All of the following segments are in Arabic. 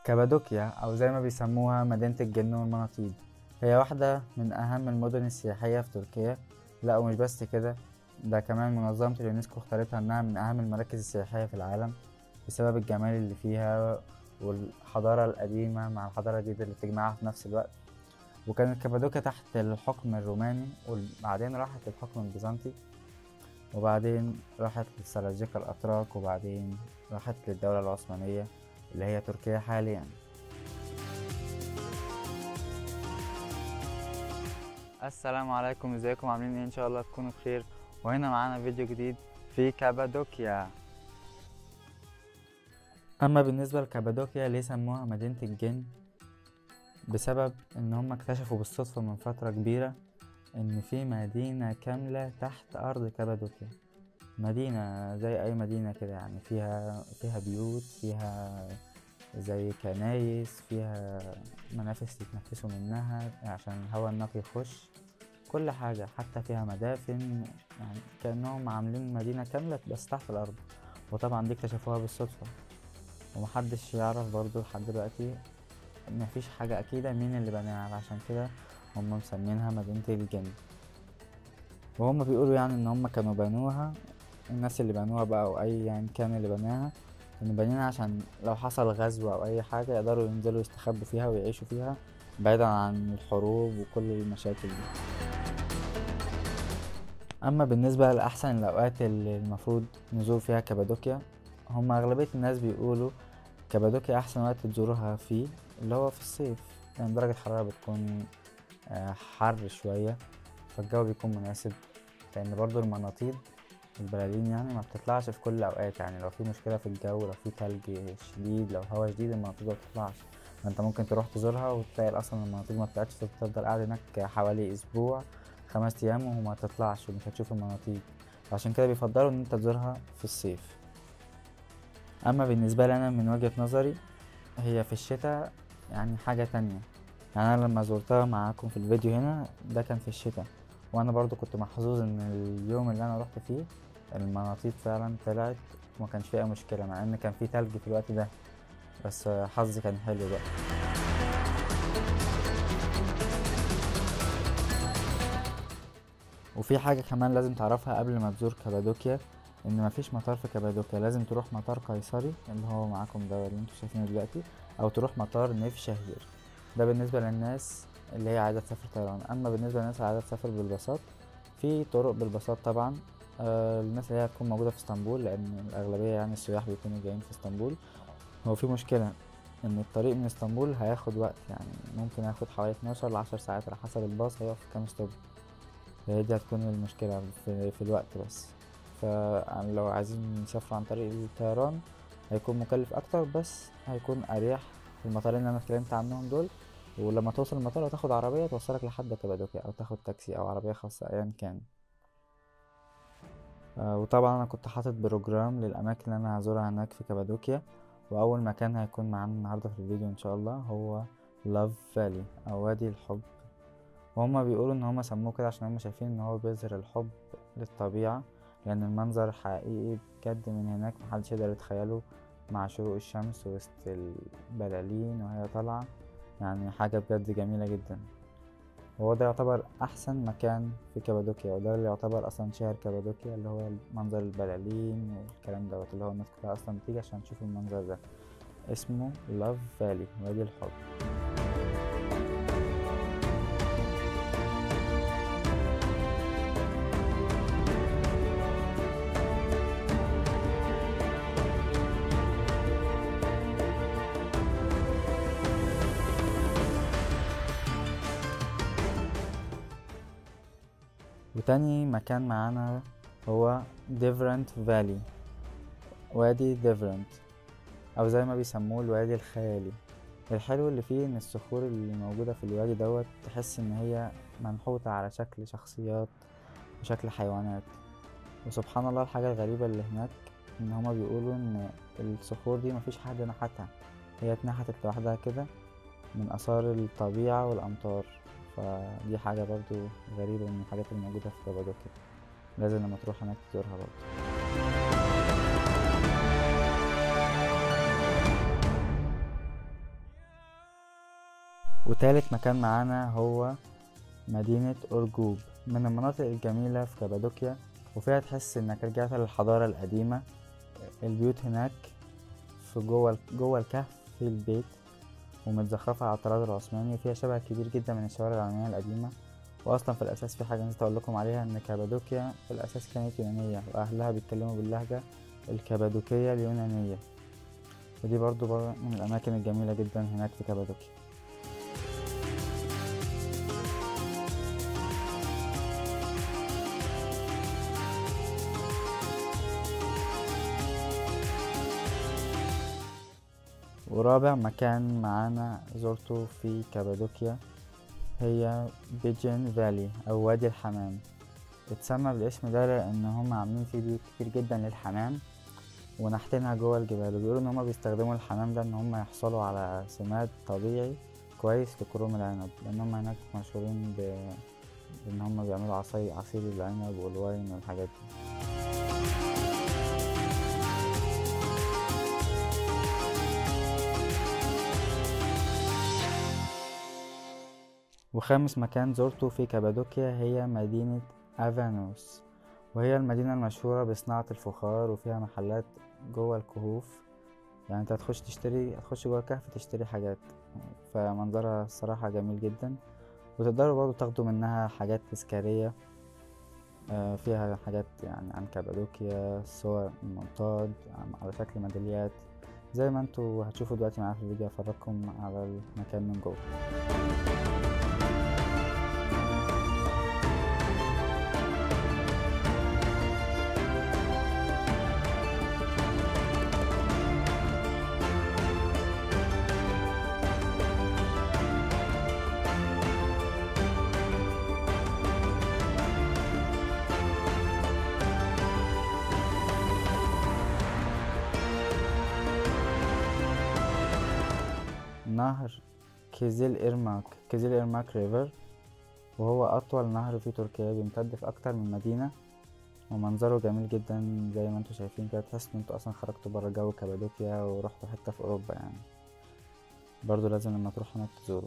كابادوكيا أو زي ما بيسموها مدينة الجن والمناطيد، هي واحدة من أهم المدن السياحية في تركيا. لا ومش بس كده، ده كمان منظمة اليونسكو اختارتها إنها من أهم المراكز السياحية في العالم بسبب الجمال اللي فيها والحضارة القديمة مع الحضارة الجديدة اللي بتجمعها في نفس الوقت. وكانت كابادوكيا تحت الحكم الروماني وبعدين راحت للحكم البيزنطي، وبعدين راحت للسلاجقة الأتراك، وبعدين راحت للدولة العثمانية اللي هي تركيا حاليا. السلام عليكم، ازيكم عاملين ايه؟ ان شاء الله تكونوا بخير. وهنا معانا فيديو جديد في كابادوكيا. اما بالنسبة لكابادوكيا ليه سموها مدينة الجن؟ بسبب ان هم اكتشفوا بالصدفة من فترة كبيرة ان في مدينة كاملة تحت ارض كابادوكيا. مدينة زي اي مدينة كده، يعني فيها بيوت، فيها زي كنايس، فيها منافس يتنفسوا منها عشان الهواء النقي يخش، كل حاجة، حتى فيها مدافن، يعني كأنهم عاملين مدينة كاملة بس تحت الأرض. وطبعا دي اكتشفوها بالصدفة، ومحدش يعرف برضو لحد دلوقتي، مفيش حاجة أكيدة مين اللي بناها، عشان كده هم مسمينها مدينة الجن. وهم بيقولوا يعني إن هم كانوا بنوها، الناس اللي بنوها بقى أو أي يعني كان اللي بناها، كانوا بانيينها عشان لو حصل غزو أو أي حاجة يقدروا ينزلوا يستخبوا فيها ويعيشوا فيها بعيدا عن الحروب وكل المشاكل دي. اما بالنسبه لاحسن الاوقات اللي المفروض نزور فيها كابادوكيا، هم اغلبيه الناس بيقولوا كابادوكيا احسن وقت تزورها فيه اللي هو في الصيف، لان يعني درجه الحراره بتكون حر شويه، فالجو بيكون مناسب. لان برضو المناطيد البلالين يعني ما بتطلعش في كل الاوقات، يعني لو في مشكله في الجو، لو في تلج شديد، لو هوا شديد، المناطيد ما بتطلعش. فانت ممكن تروح تزورها وتلاقي اصلا المناطيد ما طلعتش، تفضل قاعد هناك حوالي اسبوع 5 ايام وما تطلعش ومش هتشوف المناطيد. عشان كده بيفضلوا ان انت تزورها في الصيف. اما بالنسبه لي انا من وجهه نظري، هي في الشتاء يعني حاجه تانية. يعني انا لما زرتها معاكم في الفيديو هنا ده كان في الشتاء، وانا برضو كنت محظوظ ان اليوم اللي انا رحت فيه المناطيد فعلا طلعت وما كانش فيها مشكله، مع ان كان في تلج في الوقت ده، بس حظي كان حلو بقى. وفي حاجه كمان لازم تعرفها قبل ما تزور كابادوكيا، ان مفيش مطار في كابادوكيا، لازم تروح مطار قيصري اللي هو معاكم ده اللي انتوا شايفينه دلوقتي، او تروح مطار نيفشهير. ده بالنسبه للناس اللي هي عايزه تسافر طيران. اما بالنسبه للناس اللي عايزه تسافر بالباصات، في طرق بالباصات طبعا. الناس اللي هي هتكون موجوده في اسطنبول، لان الاغلبيه يعني السياح بيكونوا جايين في اسطنبول. هو في مشكله ان الطريق من اسطنبول هياخد وقت، يعني ممكن ياخد حوالي 12 ل10 ساعات على حسب الباص هيقف كام ستوب. هي دي هتكون المشكله في الوقت بس. فلو عايزين نسافر عن طريق الطيران هيكون مكلف اكتر، بس هيكون اريح في المطارين اللي انا اتكلمت عنهم دول. ولما توصل المطار هتاخد عربية توصلك لحد كابادوكيا، أو تاخد تاكسي أو عربية خاصة أيا كان. وطبعا أنا كنت حاطط بروجرام للأماكن اللي أنا هزورها هناك في كابادوكيا، وأول مكان هيكون معانا النهاردة في الفيديو إن شاء الله هو لاف فالي أو وادي الحب. وهما بيقولوا إن هما سموه كده عشان هما شايفين إن هو بيظهر الحب للطبيعة، لأن المنظر حقيقي بجد من هناك محدش يقدر يتخيله، مع شروق الشمس وسط البلالين وهي طالعة، يعني حاجة بجد جميلة جدا. وهو ده يعتبر أحسن مكان في كابادوكيا، وده اللي يعتبر أصلا شهر كابادوكيا، اللي هو منظر البلالين والكلام دوت، اللي هو الناس كلها أصلا بتيجي عشان تشوف المنظر ده. اسمه لاف فالي، وادي الحب. وتاني مكان معانا هو ديفرنت فالي، وادي ديفرنت، أو زي ما بيسموه الوادي الخيالي. الحلو اللي فيه إن الصخور اللي موجودة في الوادي دوت تحس إن هي منحوتة على شكل شخصيات وشكل حيوانات. وسبحان الله الحاجة الغريبة اللي هناك إن هما بيقولوا إن الصخور دي مفيش حد نحتها، هي اتنحتت لوحدها كده من آثار الطبيعة والأمطار. فدي حاجة برضو غريبة من الحاجات الموجودة في كابادوكيا، لازم لما تروح هناك تزورها برضو. وتالت مكان معانا هو مدينة أرجوب، من المناطق الجميلة في كابادوكيا، وفيها تحس انك رجعت للحضارة القديمة. البيوت هناك في جوه الكهف في البيت، ومتزخرفة على الطراز العثماني، وفيها شبه كبير جدا من الشوارع العلمانية القديمة. واصلا في الاساس في حاجة نسيت اقول لكم عليها، ان كابادوكيا في الاساس كانت يونانية، واهلها بيتكلموا باللهجة الكابادوكية اليونانية، ودي برضو من الاماكن الجميلة جدا هناك في كابادوكيا. ورابع مكان معانا زرته في كابادوكيا هي بيجن فالي او وادي الحمام. اتسمى بالاسم ده لان هم عاملين فيه بيوت كتير جدا للحمام ونحتينها جوه الجبال، وبيقولوا ان هم بيستخدموا الحمام ده ان هم يحصلوا على سماد طبيعي كويس لكروم العنب، لان هم هناك مشهورين بان هم بيعملوا عصير العنب والواين والحاجات دي. وخامس مكان زرته في كابادوكيا هي مدينة افانوس، وهي المدينة المشهورة بصناعة الفخار، وفيها محلات جوه الكهوف. يعني انت هتخش جوه الكهف تشتري حاجات، فمنظرها الصراحة جميل جدا. وتقدروا برضو تاخدوا منها حاجات تذكارية، فيها حاجات يعني عن كابادوكيا، صور منطاد على شكل ميداليات، زي ما انتوا هتشوفوا دلوقتي معايا في الفيديو. هفرجكم على المكان من جوه. نهر كيزيل إيرماك ريفر، وهو أطول نهر في تركيا، بيمتد في أكتر من مدينة، ومنظره جميل جدا زي ما انتوا شايفين كده. تحس ان انتوا اصلا خرجتوا برا جو كابادوكيا ورحتوا حتة في أوروبا يعني. برضو لازم لما تروحوا هناك تزوروا.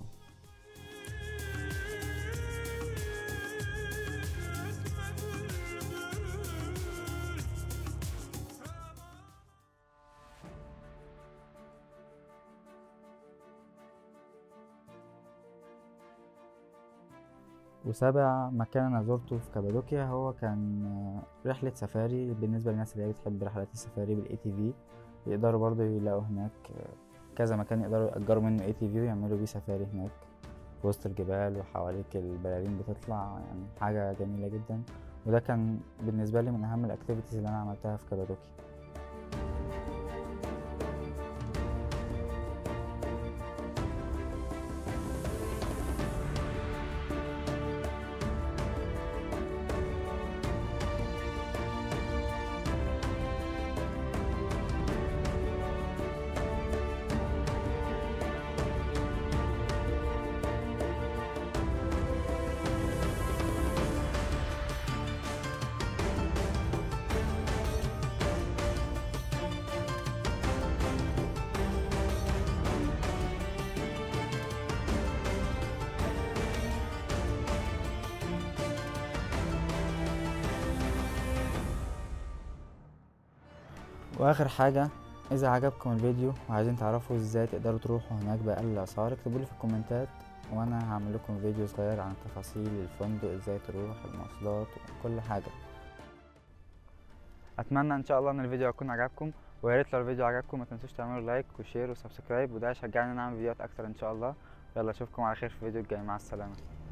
وسابع مكان انا زرته في كابادوكيا هو كان رحلة سفاري. بالنسبة للناس اللي هي بتحب رحلات السفاري بالاي تي في، يقدروا برضو يلاقوا هناك كذا مكان يقدروا يأجروا منه اي تي في ويعملوا بيه سفاري هناك في وسط الجبال، وحواليك البلالين بتطلع، يعني حاجة جميلة جدا. وده كان بالنسبة لي من اهم الاكتيفيتيز اللي انا عملتها في كابادوكيا. واخر حاجة، اذا عجبكم الفيديو وعايزين تعرفوا ازاي تقدروا تروحوا هناك باقل الاسعار، اكتبولي في الكومنتات وانا هعمل لكم فيديو صغير عن تفاصيل الفندق، ازاي تروح، المواصلات وكل حاجة. اتمنى ان شاء الله ان الفيديو يكون عجبكم، ويا ريت لو الفيديو عجبكم ما تنسوش تعملوا لايك وشير وسبسكرايب، وده هيشجعني ان اعمل فيديوهات اكتر ان شاء الله. يلا اشوفكم على خير في الفيديو الجاي، مع السلامة.